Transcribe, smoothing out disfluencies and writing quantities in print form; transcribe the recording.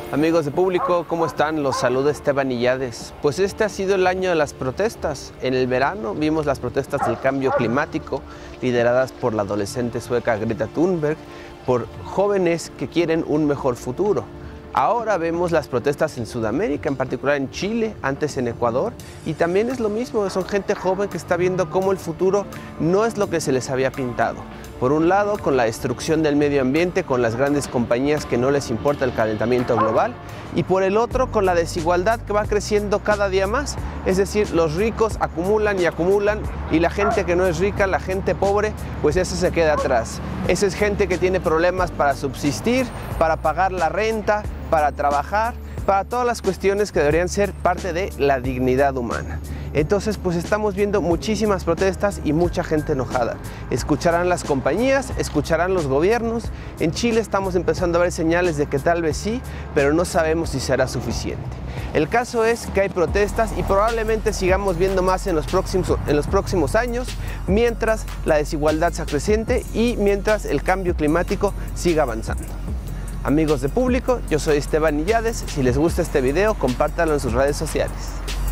Amigos de público, ¿cómo están? Los saluda Esteban Illades. Pues este ha sido el año de las protestas. En el verano vimos las protestas del cambio climático, lideradas por la adolescente sueca Greta Thunberg, por jóvenes que quieren un mejor futuro. Ahora vemos las protestas en Sudamérica, en particular en Chile, antes en Ecuador, y también es lo mismo, son gente joven que está viendo cómo el futuro no es lo que se les había pintado. Por un lado, con la destrucción del medio ambiente, con las grandes compañías que no les importa el calentamiento global, y por el otro, con la desigualdad que va creciendo cada día más. Es decir, los ricos acumulan y acumulan, y la gente que no es rica, la gente pobre, pues esa se queda atrás. Esa es gente que tiene problemas para subsistir, para pagar la renta, para trabajar, para todas las cuestiones que deberían ser parte de la dignidad humana. Entonces, pues estamos viendo muchísimas protestas y mucha gente enojada. Escucharán las compañías, escucharán los gobiernos. En Chile estamos empezando a ver señales de que tal vez sí, pero no sabemos si será suficiente. El caso es que hay protestas y probablemente sigamos viendo más en los próximos años, mientras la desigualdad se acreciente y mientras el cambio climático siga avanzando. Amigos de público, yo soy Esteban Illades. Si les gusta este video, compártanlo en sus redes sociales.